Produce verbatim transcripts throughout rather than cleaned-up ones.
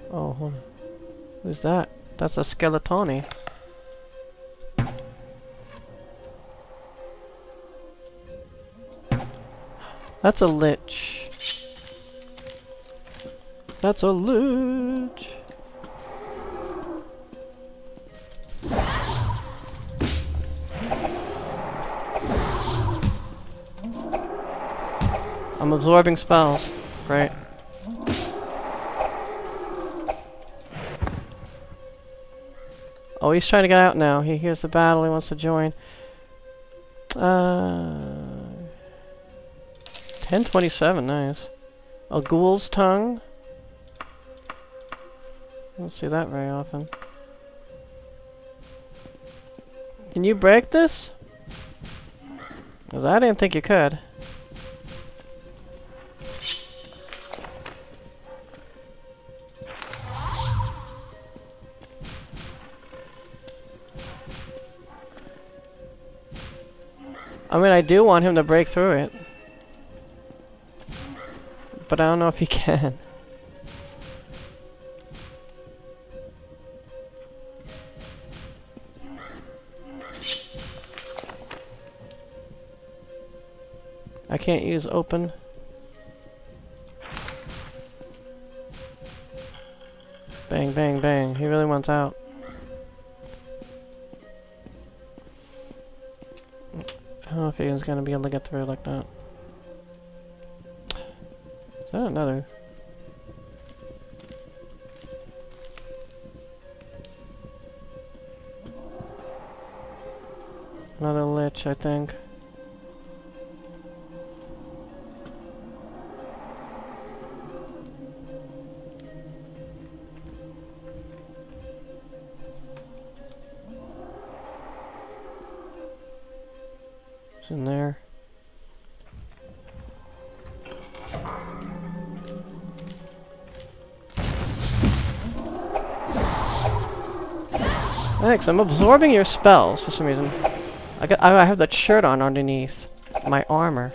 Oh, hold on. Who's that? That's a Skeletoni. That's a Lich. That's a Lich. I'm absorbing spells. Great. Oh, he's trying to get out now. He hears the battle. He wants to join. Uh, ten twenty-seven. Nice. A ghoul's tongue. I don't see that very often. Can you break this? Because I didn't think you could. I mean, I do want him to break through it. But I don't know if he can. I can't use open. Bang, bang, bang. He really wants out. I don't know if he's gonna be able to get through like that. Is that another? Another Lich, I think. It's in there. Thanks, I'm absorbing your spells for some reason. I got I have that shirt on underneath my armor.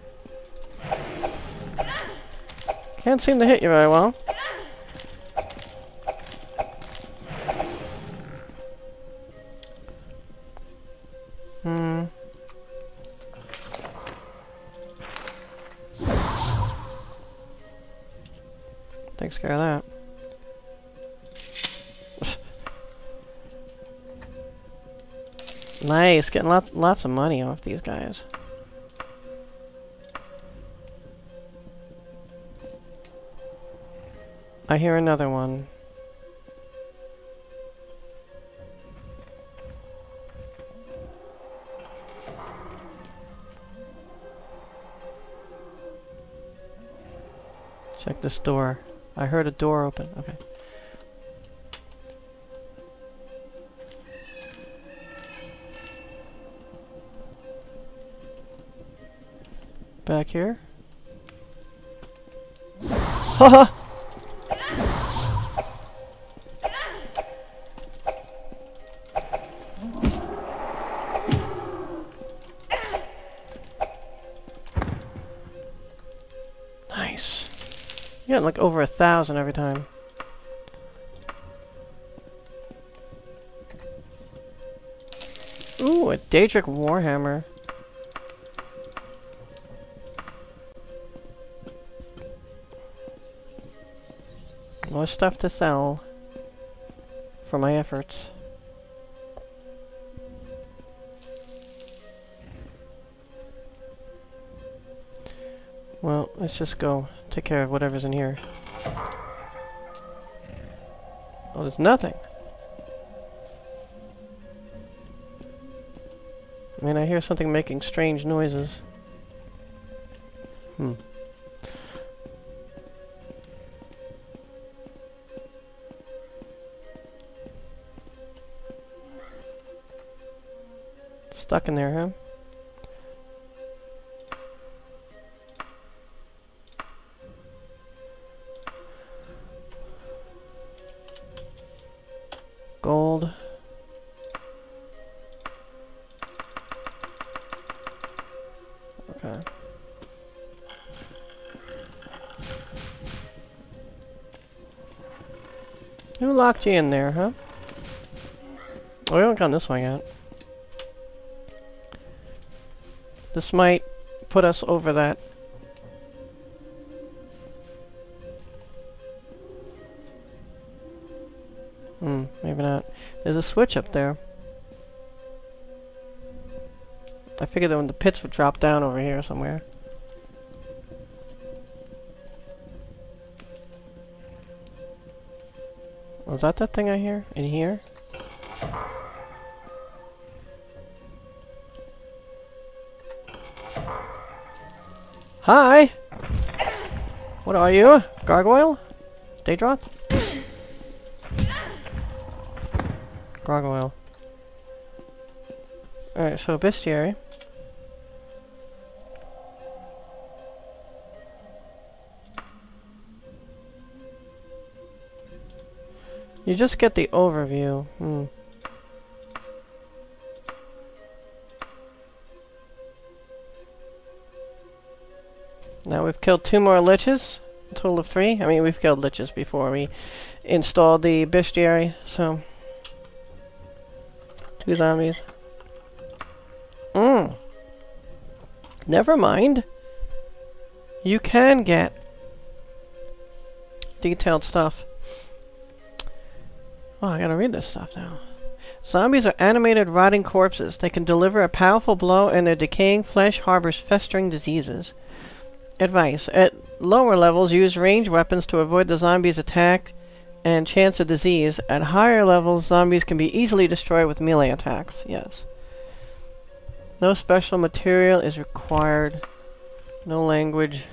Can't seem to hit you very well. Hmm. Takes care of that. Nice, getting lots lots of money off these guys. I hear another one. Check this door. I heard a door open. Okay. Back here. Haha! Nice. You're getting like over a thousand every time. Ooh, a Daedric Warhammer. More stuff to sell for my efforts. Well, let's just go take care of whatever's in here. Oh, there's nothing. I mean, I hear something making strange noises. Hmm. Stuck in there, huh? Gold. Okay. Who locked you in there, huh? Oh, we haven't gone this way yet. This might put us over that. Hmm, maybe not. There's a switch up there. I figured that when the pits would drop down over here somewhere. Was that that thing I hear? In here? Hi! What are you? Gargoyle? Daedroth? Gargoyle. Alright, so bestiary. You just get the overview. Hmm. Now we've killed two more liches. A total of three. I mean, we've killed liches before we installed the bestiary, so... Two zombies. Mm. Never mind. You can get detailed stuff. Oh, I gotta read this stuff now. Zombies are animated, rotting corpses. They can deliver a powerful blow, and their decaying flesh harbors festering diseases. Advice. At lower levels, use ranged weapons to avoid the zombie's attack and chance of disease. At higher levels, zombies can be easily destroyed with melee attacks. Yes. No special material is required. No language.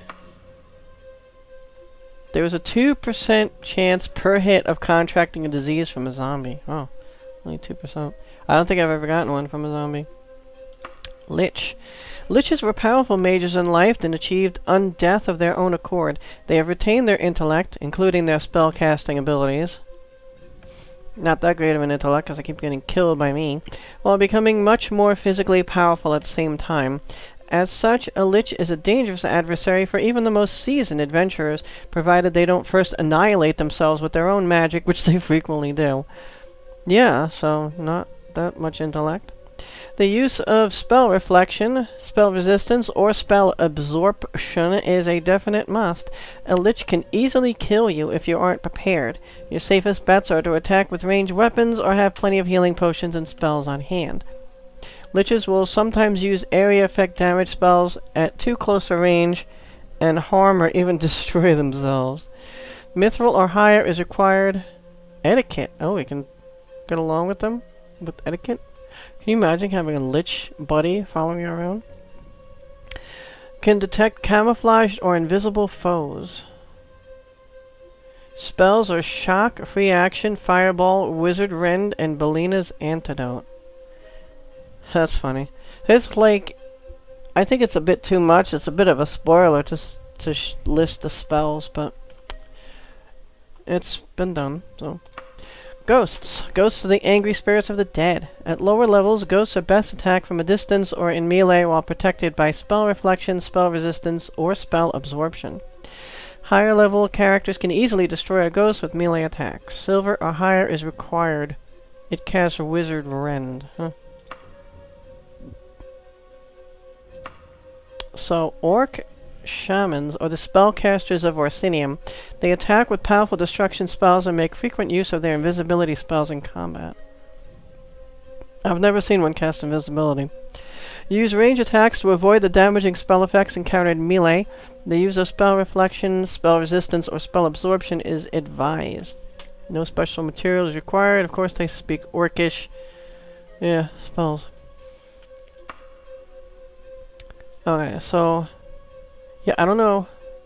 There is a two percent chance per hit of contracting a disease from a zombie. Oh, only two percent. I don't think I've ever gotten one from a zombie. Lich. Liches were powerful mages in life and achieved undeath of their own accord. They have retained their intellect, including their spell-casting abilities. Not that great of an intellect, because I keep getting killed by me, while becoming much more physically powerful at the same time. As such, a lich is a dangerous adversary for even the most seasoned adventurers, provided they don't first annihilate themselves with their own magic, which they frequently do. Yeah, so not that much intellect. The use of spell reflection, spell resistance, or spell absorption is a definite must. A lich can easily kill you if you aren't prepared. Your safest bets are to attack with ranged weapons or have plenty of healing potions and spells on hand. Liches will sometimes use area effect damage spells at too close a range and harm or even destroy themselves. Mithril or higher is required. Etiquette. Oh, we can get along with them with etiquette? Can you imagine having a lich buddy following you around? Can detect camouflaged or invisible foes. Spells are shock, free action, fireball, wizard rend, and Belina's antidote. That's funny. It's like, I think it's a bit too much. It's a bit of a spoiler to s to sh list the spells, but it's been done. So, ghosts. Ghosts are the angry spirits of the dead. At lower levels, ghosts are best attacked from a distance or in melee while protected by spell reflection, spell resistance, or spell absorption. Higher level characters can easily destroy a ghost with melee attacks. Silver or higher is required. It casts wizard rend. Huh. So, orc shamans are the spellcasters of Orsinium. They attack with powerful destruction spells and make frequent use of their invisibility spells in combat. I've never seen one cast invisibility. Use range attacks to avoid the damaging spell effects encountered in melee. The use of spell reflection, spell resistance, or spell absorption is advised. No special material is required. Of course, they speak Orcish. Yeah, spells. Okay, so... yeah, I don't know.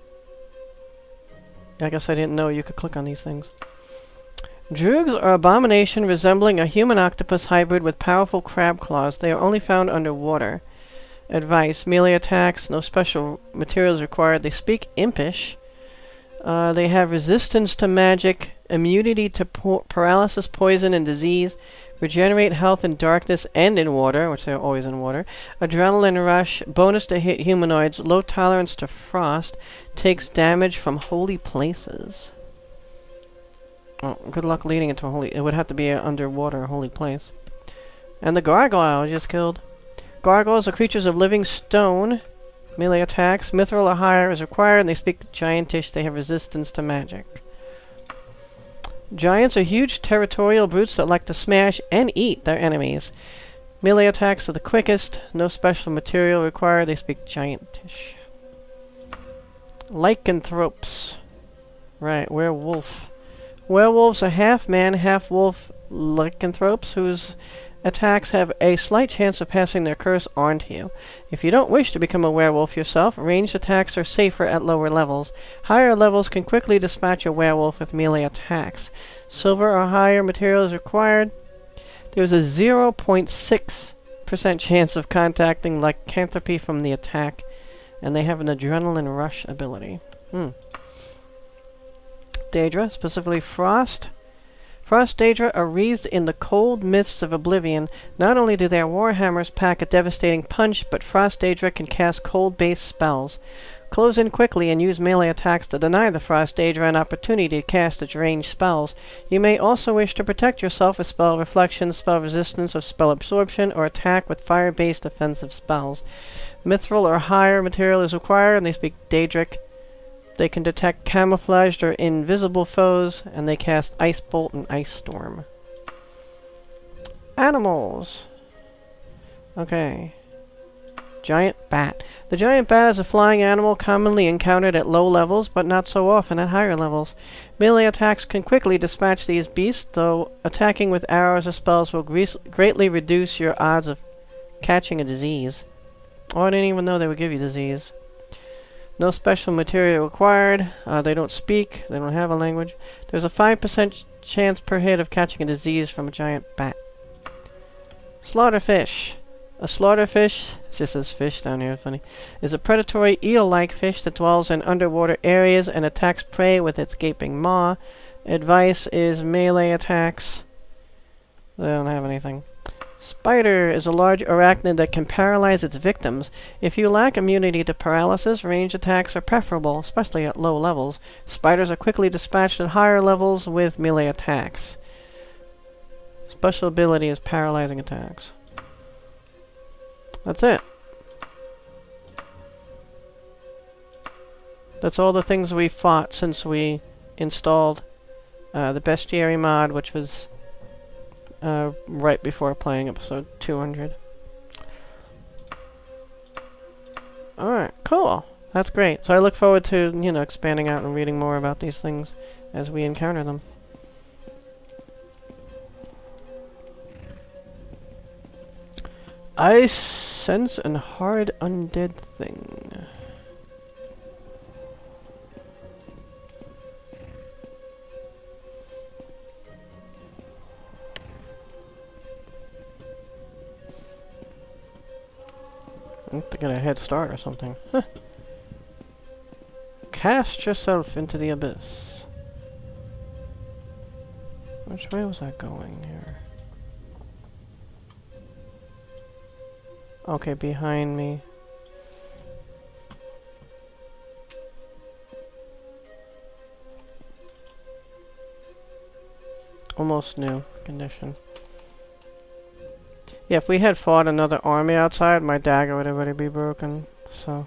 I guess I didn't know you could click on these things. Droogs are abomination resembling a human octopus hybrid with powerful crab claws. They are only found underwater. Advice. Melee attacks. No special materials required. They speak Impish. Uh, they have resistance to magic, immunity to po paralysis, poison, and disease. Regenerate health in darkness and in water, which they're always in water. Adrenaline rush. Bonus to hit humanoids. Low tolerance to frost. Takes damage from holy places. Well, good luck leading it to a holy... It would have to be an underwater holy place. And the gargoyle I just killed. Gargoyles are creatures of living stone. Melee attacks. Mithril or higher is required, and they speak giantish. They have resistance to magic. Giants are huge territorial brutes that like to smash and eat their enemies. Melee attacks are the quickest. No special material required. They speak giantish. Lycanthropes. Right, werewolf. Werewolves are half-man, half-wolf lycanthropes whose attacks have a slight chance of passing their curse on to you. If you don't wish to become a werewolf yourself, ranged attacks are safer at lower levels. Higher levels can quickly dispatch a werewolf with melee attacks. Silver or higher material is required. There's a zero point six percent chance of contacting lycanthropy from the attack, and they have an adrenaline rush ability. Hmm. Daedra, specifically Frost. Frost Daedra are wreathed in the cold mists of oblivion. Not only do their warhammers pack a devastating punch, but Frost Daedra can cast cold-based spells. Close in quickly and use melee attacks to deny the Frost Daedra an opportunity to cast its ranged spells. You may also wish to protect yourself with spell reflection, spell resistance, or spell absorption, or attack with fire-based offensive spells. Mithril or higher material is required, and they speak Daedric. They can detect camouflaged or invisible foes, and they cast Ice Bolt and Ice Storm. Animals! Okay. Giant Bat. The giant bat is a flying animal commonly encountered at low levels, but not so often at higher levels. Melee attacks can quickly dispatch these beasts, though attacking with arrows or spells will greatly reduce your odds of catching a disease. Oh, I didn't even know they would give you disease. No special material required. Uh, they don't speak. They don't have a language. There's a five percent chance per hit of catching a disease from a giant bat. Slaughterfish. A slaughterfish, it just says fish down here, funny, is a predatory eel-like fish that dwells in underwater areas and attacks prey with its gaping maw. Advice is melee attacks. They don't have anything. Spider is a large arachnid that can paralyze its victims. If you lack immunity to paralysis, ranged attacks are preferable, especially at low levels. Spiders are quickly dispatched at higher levels with melee attacks. Special ability is paralyzing attacks. That's it. That's all the things we fought since we installed uh, the bestiary mod, which was Uh, right before playing episode two hundred. Alright, cool. That's great. So I look forward to, you know, expanding out and reading more about these things as we encounter them. I sense an hard undead thing. To get a head start or something. Huh. Cast yourself into the abyss. Which way was I going here? Okay, behind me. Almost new condition. Yeah, if we had fought another army outside, my dagger would already be broken, so...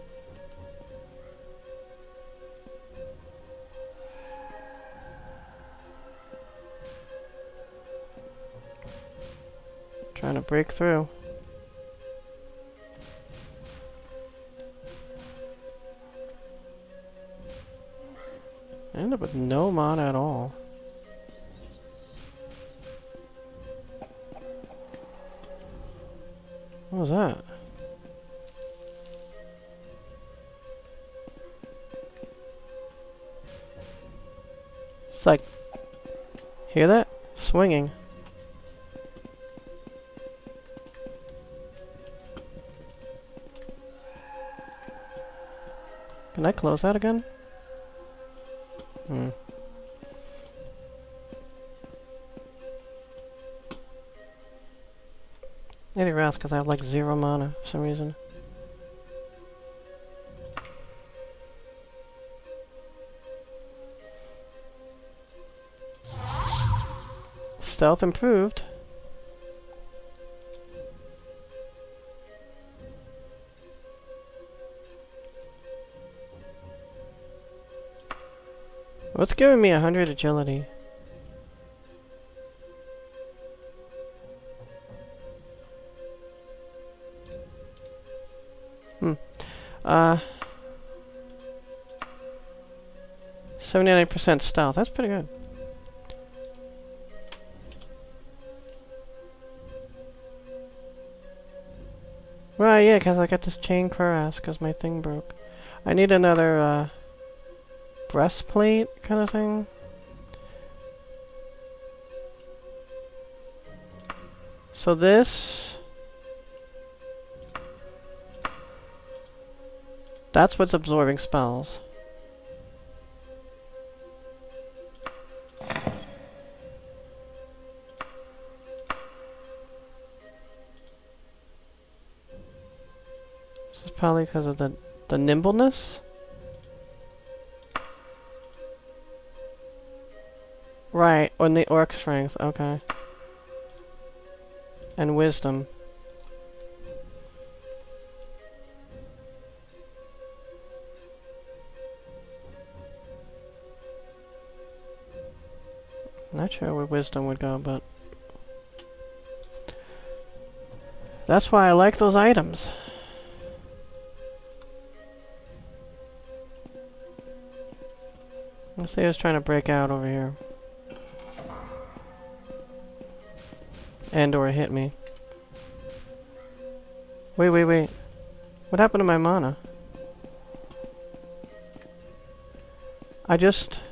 Trying to break through. I end up with no mana at all. What was that? It's like... Hear that? Swinging. Can I close that again? Hmm. Maybe rest because I have like zero mana for some reason. stealth improved. What's giving me a hundred agility? Hmm. Uh. seventy-nine percent stealth. That's pretty good. Well, yeah, because I got this chain cuirass because my thing broke. I need another, uh, breastplate kind of thing. So this... That's what's absorbing spells. This is probably because of the, the nimbleness? Right, on the orc strength, okay. And wisdom. Not sure where wisdom would go, but... That's why I like those items. Let's say I was trying to break out over here. And or hit me. Wait, wait, wait. What happened to my mana? I just...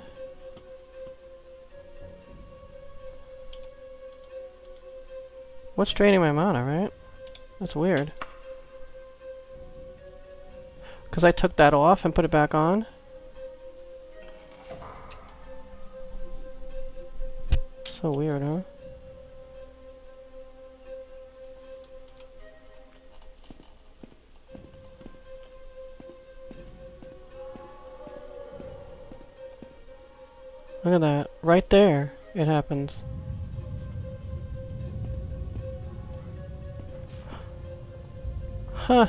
What's draining my mana, right? That's weird. Because I took that off and put it back on? So weird, huh? Look at that. Right there, it happens. Huh.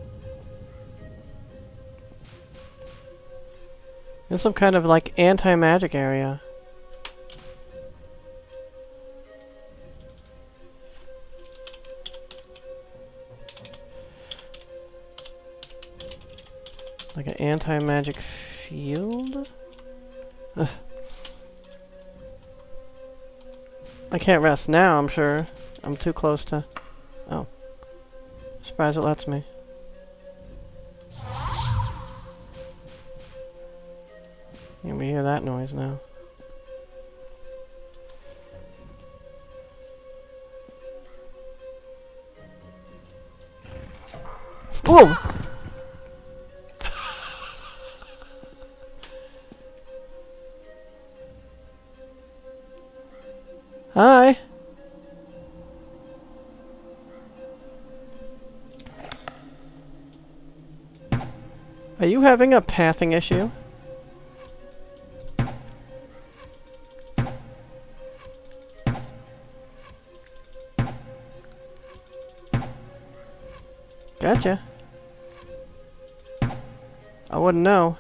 There's some kind of like anti-magic area. Like an anti-magic field? Ugh. I can't rest now, I'm sure. I'm too close to... Oh. Surprised it lets me. You can hear that noise now. Whoa! Hi! Are you having a pathing issue? Gotcha. I wouldn't know.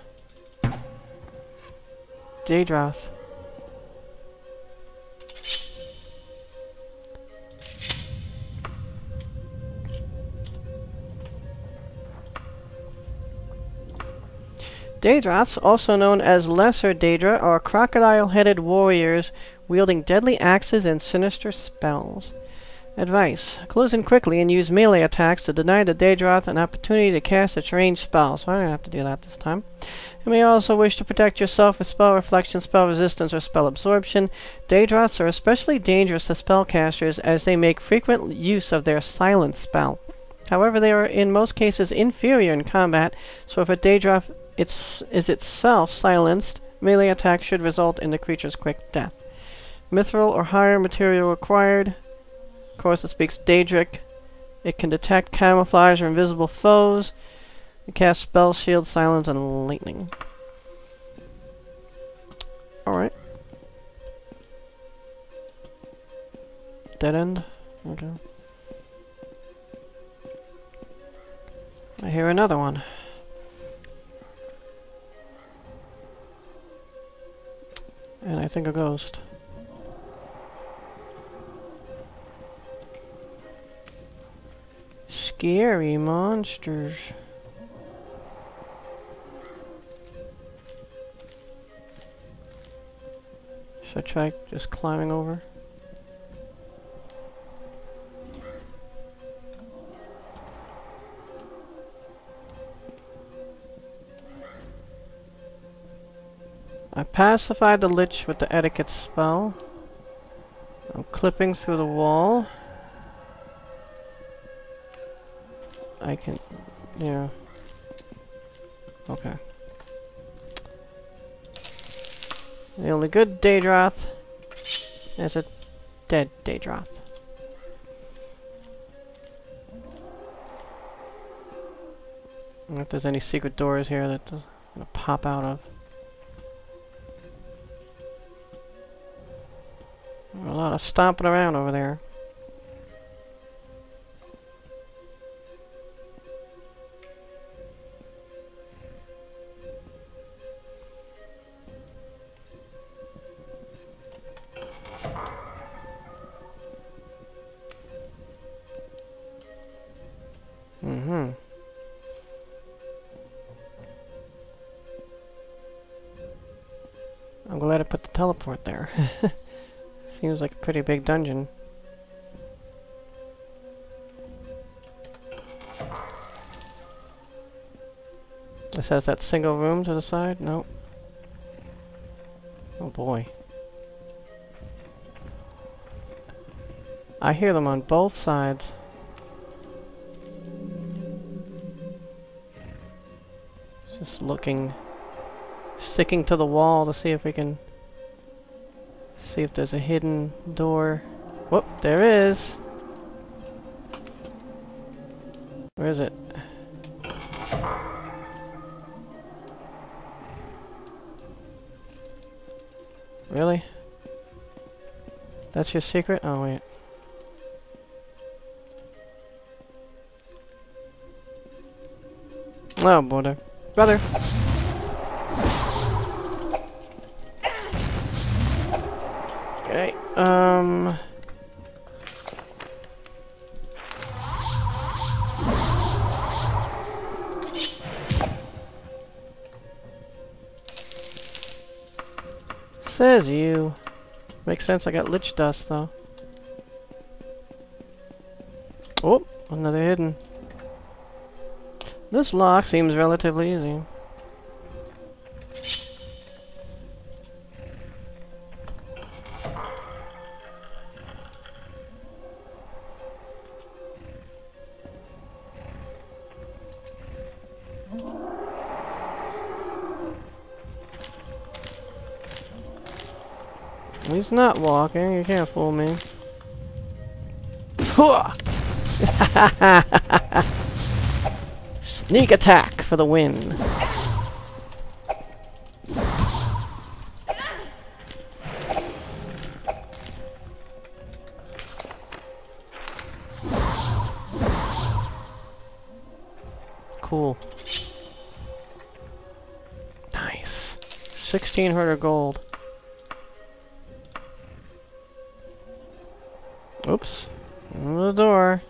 Daedroth. Daedroths, also known as Lesser Daedra, are crocodile-headed warriors wielding deadly axes and sinister spells. Advice. Close in quickly and use melee attacks to deny the Daedroth an opportunity to cast its ranged spell. So I don't have to do that this time. You may also wish to protect yourself with spell reflection, spell resistance, or spell absorption. Daedroths are especially dangerous to spellcasters as they make frequent use of their silence spell. However, they are in most cases inferior in combat, so if a Daedroth it's, is itself silenced, melee attack should result in the creature's quick death. Mithril or higher material required. Of course, it speaks Daedric. It can detect, camouflage, or invisible foes. It casts spell, shield, silence, and lightning. Alright. Dead end? Okay. I hear another one. And I think a ghost. Scary monsters. Should I try just climbing over? I pacified the Lich with the etiquette spell. I'm clipping through the wall. I can... yeah. Okay. The only good Daedroth is a dead Daedroth. I don't know if there's any secret doors here that I'm gonna pop out of. A lot of stomping around over there. Mm-hmm. I'm glad I put the teleport there. Seems like a pretty big dungeon. This has that single room to the side? Nope. Oh boy. I hear them on both sides. Just looking, sticking to the wall to see if we can see if there's a hidden door. Whoop, there is. Where is it? Really? That's your secret? Oh, wait. Oh, brother. Brother! Okay, um... Says you. Makes sense, I got Lich Dust, though. Oh, another hidden. This lock seems relatively easy. He's not walking, you can't fool me. Sneak attack for the win. Cool. Nice. sixteen hundred gold. Oops. The door.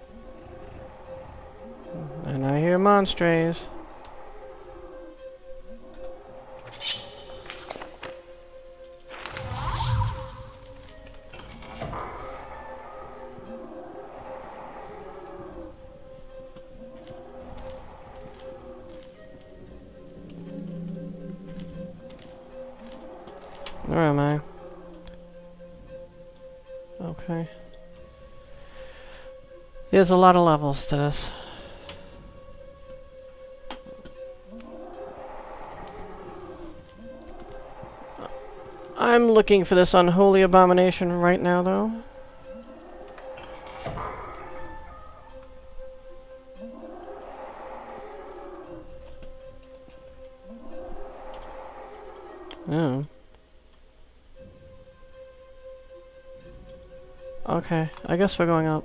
And I hear monstrays. Where am I? Okay. There's a lot of levels to this. I'm looking for this unholy abomination right now, though. Oh. Okay, I guess we're going up.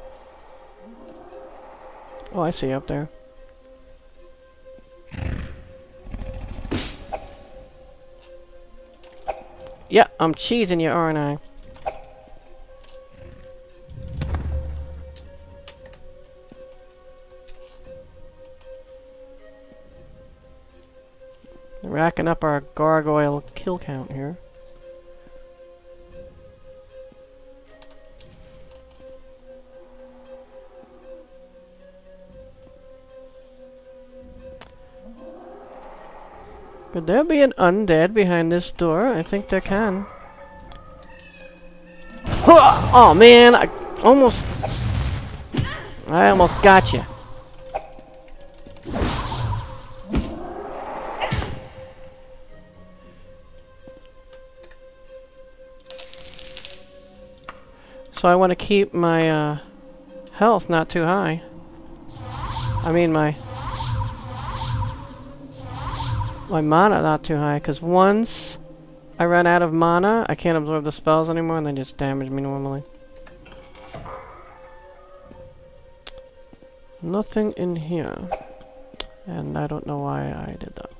Oh, I see you up there. Yeah, I'm cheesing you, aren't I? Racking up our gargoyle kill count here. Could there be an undead behind this door? I think there can. Oh man, I almost... I almost got you. So I want to keep my uh, health not too high. I mean my... My mana not too high, because once I run out of mana, I can't absorb the spells anymore and they just damage me normally. Nothing in here. And I don't know why I did that.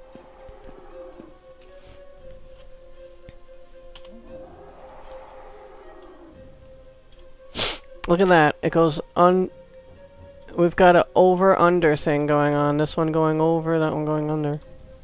Look at that. It goes un... We've got an over-under thing going on. This one going over, that one going under.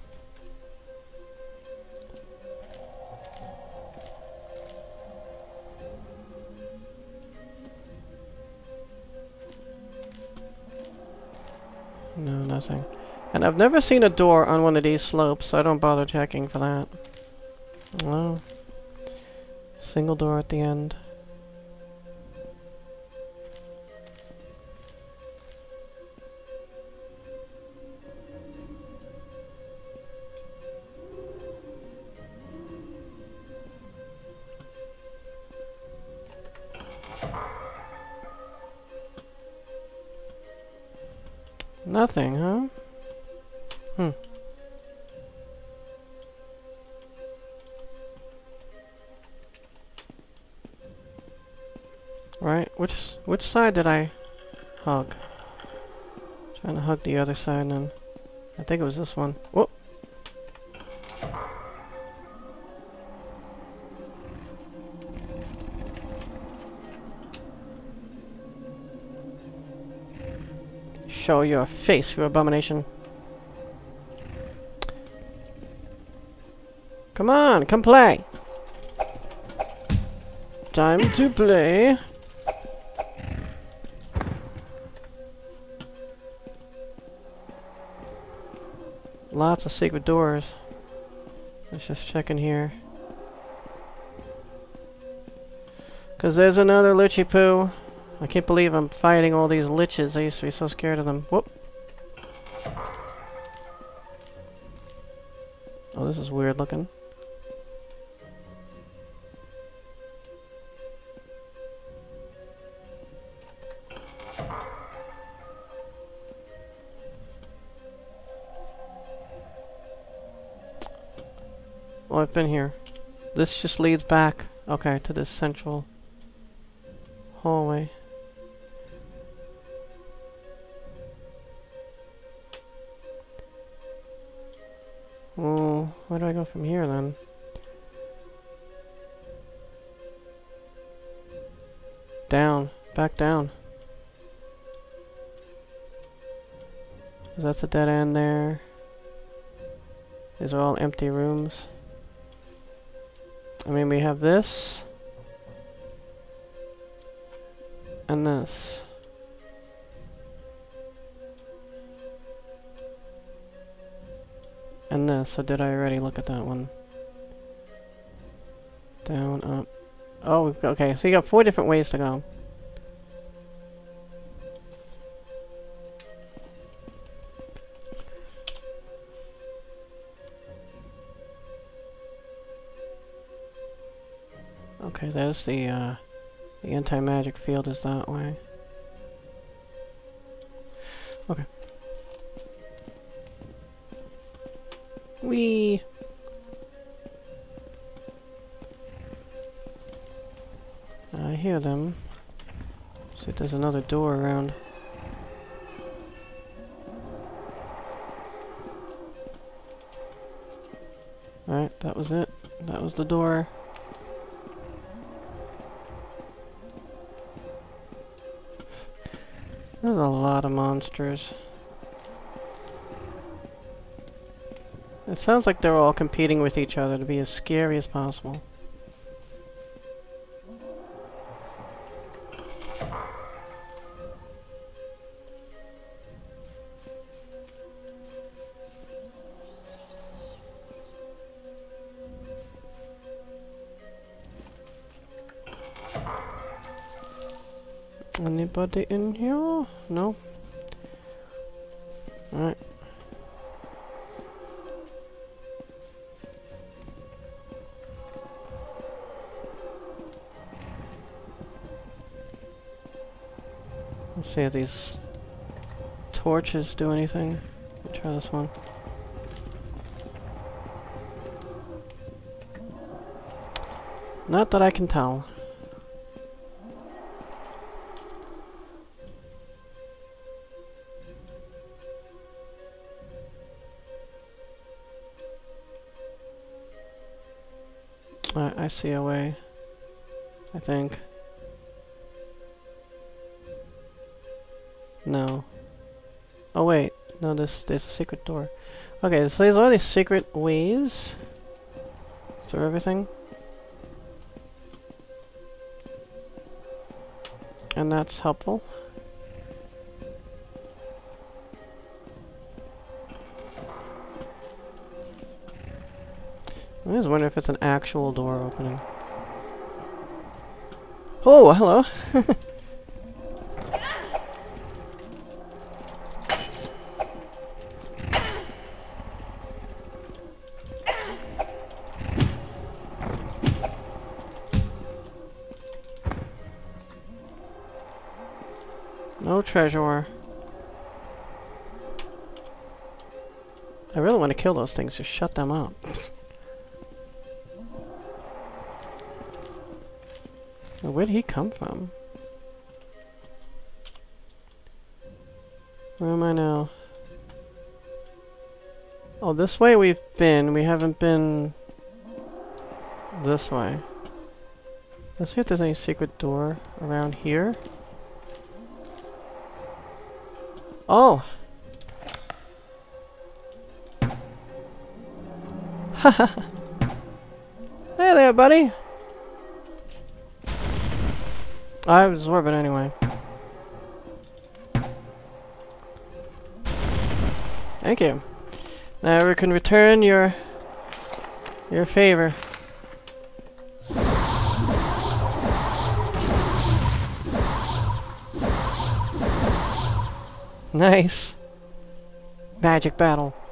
No, nothing. And I've never seen a door on one of these slopes, so I don't bother checking for that. Well, single door at the end. Nothing, huh? Hmm. Right, which which side did I hug? Trying to hug the other side and I think it was this one. Whoop. Show your face, you abomination. Come on, come play. Time to play. Lots of secret doors. Let's just check in here. Cause there's another Lichy Poo. I can't believe I'm fighting all these liches. I used to be so scared of them. Whoop. Oh, this is weird looking. Oh, I've been here. This just leads back, okay, to this central hallway. Oh, where do I go from here then? Down. Back down. That's a dead end there. These are all empty rooms. I mean, we have this. And this. And this. So did I already look at that one? Down, up. Oh, we've got, okay. So you got four different ways to go. Okay, there's the, uh, the anti-magic field is that way. Okay. Whee! I hear them. See if there's another door around. Alright, that was it. That was the door. There's a lot of monsters. It sounds like they're all competing with each other to be as scary as possible. Anybody in here? No? Alright. Let's see if these torches do anything. Let me try this one. Not that I can tell. I, I see a way, I think. No. Oh wait, no, there's, there's a secret door. Okay, so there's all these secret ways through everything. And that's helpful. I just wonder if it's an actual door opening. Oh, hello! No treasure. I really want to kill those things, just shut them up. Where did he come from? Where am I now? Oh, this way we've been. We haven't been this way. Let's see if there's any secret door around here. Oh! Haha! Hey there, buddy! I absorb it anyway. Thank you. Now we can return your your favor. Nice. Magic battle.